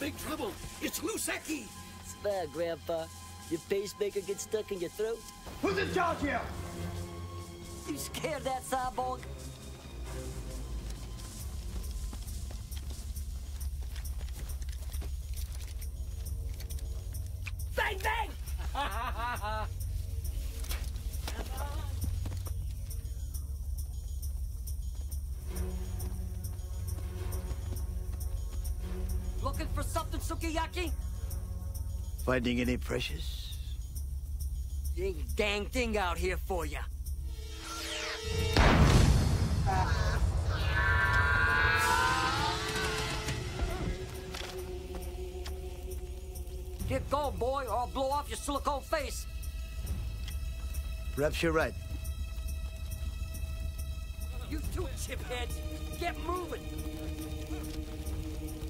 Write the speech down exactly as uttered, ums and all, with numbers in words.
big trouble. It's Luseki. It's fair, Grandpa. Your pacemaker gets stuck in your throat. Who's in charge here? You scared that cyborg? Bang, bang! Looking for something, Sukiyaki? Finding any precious? Ain't a dang thing out here for ya. Get going, boy, or I'll blow off your silicone face. Perhaps you're right. You two chipheads, get moving.